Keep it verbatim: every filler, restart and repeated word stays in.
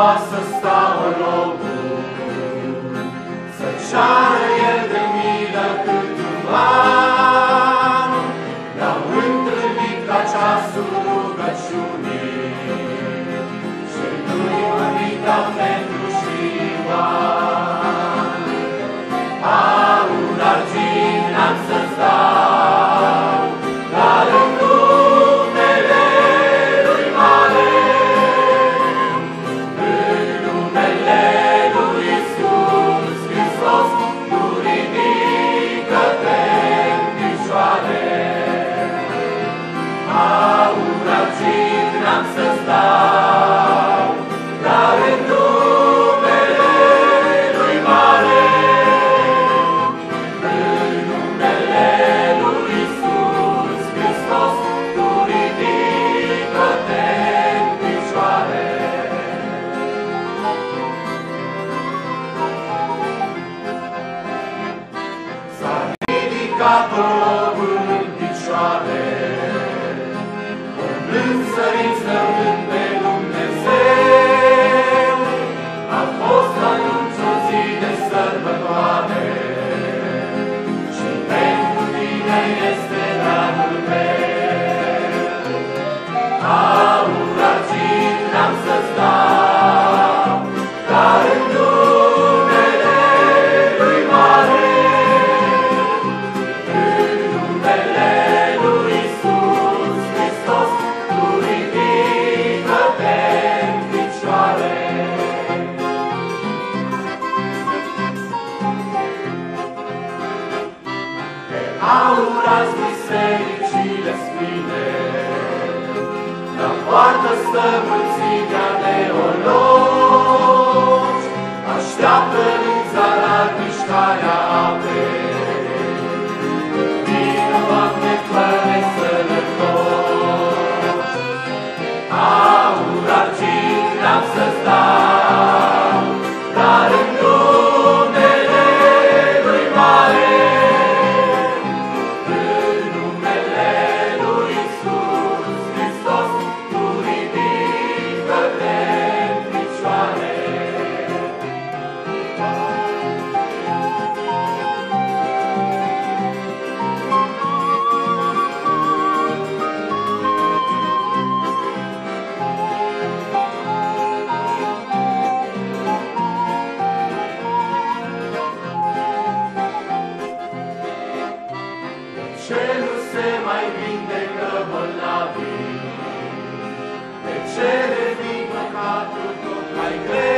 să stau locul, să ceară El de milă cât uman. L-au întâlnit la ceasul rugăciunii și nu-i mărita pentru și Ioan. Aur, argint n-am să-ți dau, dar în numele Lui Mare, în numele Lui Iisus Hristos, tu ridică-te în picioare. Aur, argint n-am să-ți dau, dar în numele Lui Mare, în numele Lui Iisus Hristos, tu ridică-te în picioare. S-a ridicat omul în picioare, umblând, sărind, slăvând pe Dumnezeu. A fost anunțul zi de sărbătoare și pentru tine este darul meu. Aur, argint n-am să-ți dau, dar în numele Lui Mare, în numele Lui Iisus Hristos, tu ridică-te în picioare. Pe aur azi bisericile spine, la poartă stă mulțimea de oroci, așteaptă în zarar mișcarea apei. Vino, Doamne, fă-ne sănătoși. Aur, argint n-am să-ți dau, dar în numele Lui Mare, în numele Lui Iisus Hristos, tu ridică-te în picioare. De ce nu se mai vindecă bolnavii? De ce revin păcatul tot mai greu?